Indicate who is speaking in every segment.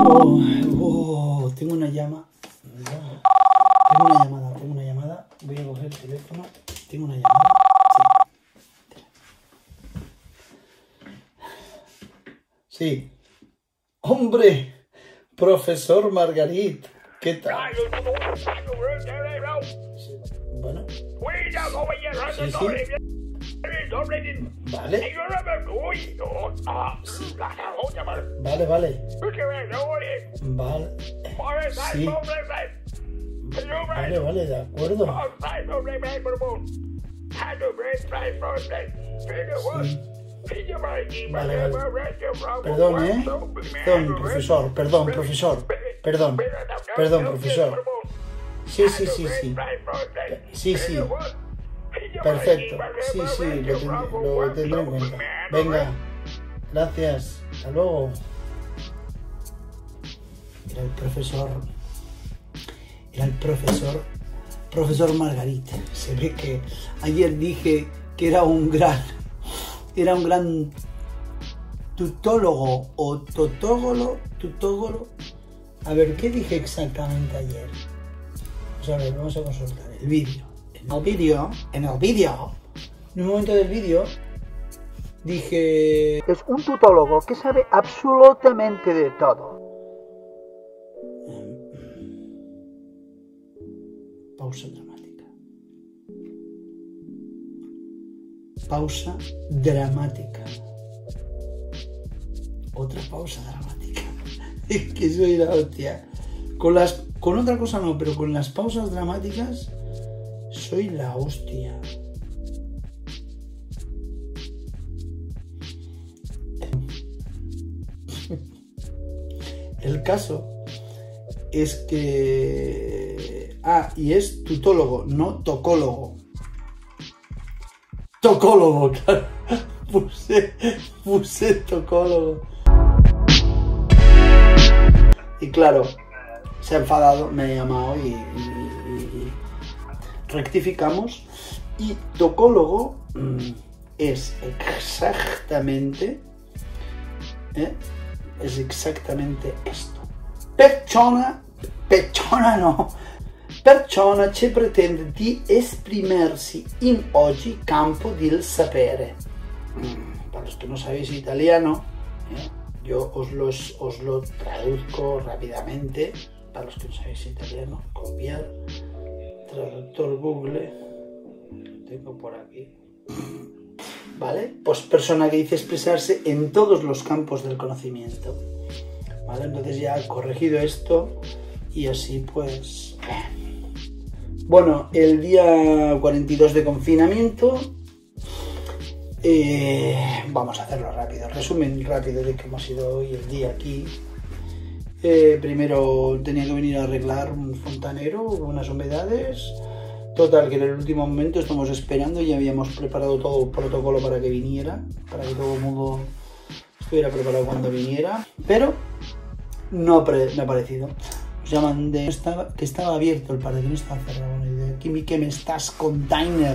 Speaker 1: Tengo una llamada. Voy a coger el teléfono. Tengo una llamada. Sí. Hombre, profesor Margarit, ¿qué tal? Bueno. Sí, sí. Vale. Vale, vale. Vale. Sí. Vale, vale, de acuerdo. Sí. Vale, vale. Perdón, Perdón, profesor. Perdón, profesor. Perdón, profesor. Sí, sí, sí, sí. Sí, sí. Perfecto. Sí, sí, lo tendré en cuenta. Venga. Gracias. Hasta luego. Era el profesor Margarit. Se ve que ayer dije que era un gran tutólogo o tutógolo. A ver, ¿qué dije exactamente ayer? Pues a ver, vamos a consultar el vídeo. En el vídeo, en un momento del vídeo, dije... Es un tutólogo que sabe absolutamente de todo. Pausa dramática. Pausa dramática. Otra pausa dramática. Es que soy la hostia. Con otra cosa no, pero con las pausas dramáticas soy la hostia. El caso es que... y es tutólogo, no tocólogo. Tocólogo, claro. Puse tocólogo. Y claro, se ha enfadado, me ha llamado y rectificamos. Y tocólogo es exactamente esto. Persona che pretende di esprimersi in oggi campo del sapere. Para los que no sabéis italiano, yo os lo traduzco rápidamente. Para los que no sabéis italiano, copiar, traductor Google, lo tengo por aquí. ¿Vale? Pues persona que dice expresarse en todos los campos del conocimiento. ¿Vale? Entonces ya he corregido esto y así pues... Bueno, el día 42 de confinamiento, vamos a hacerlo rápido, resumen rápido de cómo ha sido hoy el día aquí. Primero tenía que venir a arreglar un fontanero, unas humedades. Total, que en el último momento estamos esperando y habíamos preparado todo el protocolo para que viniera, para que todo el mundo estuviera preparado cuando viniera, pero no ha aparecido. Nos llaman de que estaba abierto el parque, que no estaba cerrado. ¿Qué me estás, container?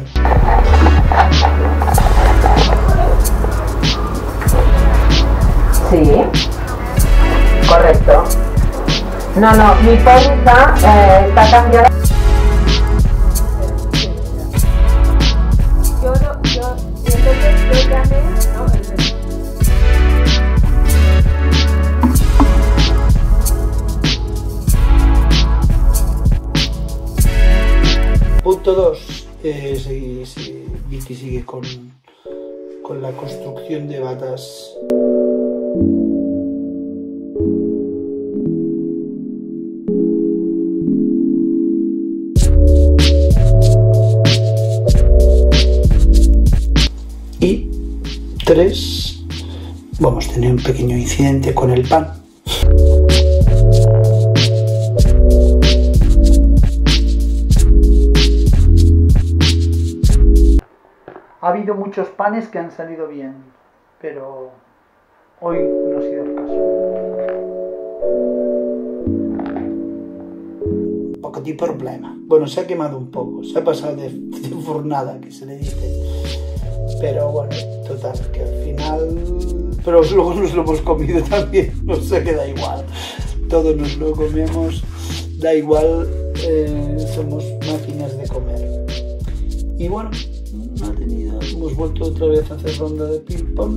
Speaker 2: Sí, correcto. No, mi póliza está cambiada. Yo llamé, ¿no?
Speaker 1: Punto 2. Vicky sigue con la construcción de batas. Y 3. Vamos a tener un pequeño incidente con el pan. Ha habido muchos panes que han salido bien, pero hoy no ha sido el caso. Un poco de problema. Bueno, se ha quemado un poco, se ha pasado de fornada, que se le dice. Pero bueno, total, que al final... Pero luego nos lo hemos comido también, no se queda igual. todo nos lo comemos, da igual, somos máquinas de comer. Y bueno, hemos vuelto otra vez a hacer ronda de ping pong.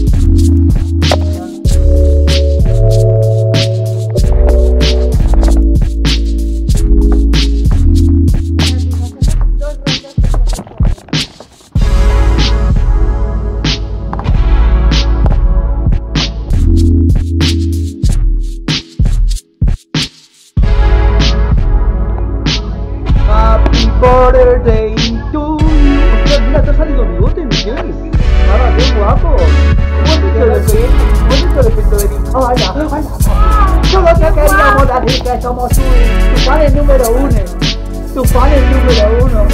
Speaker 3: Birthday to you. Hostia, mira, te ha salido bigote, Miguel. Nada, qué guapo. ¿Cómo has hecho el efecto de mí? Hola, hola, papi. Solo te queríamos decir que somos tu fan número uno. Tu fan número uno.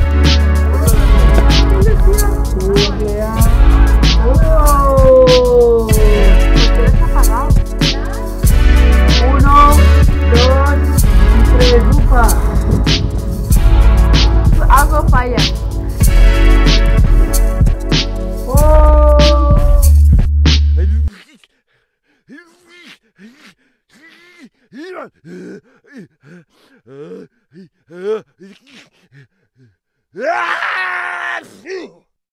Speaker 3: Cumpleaños. ¡Oh! ¿Por qué has apagado? 1, 2 y 3, Lufa.
Speaker 2: Algo falla.
Speaker 3: ¡Oh!
Speaker 4: Ivan!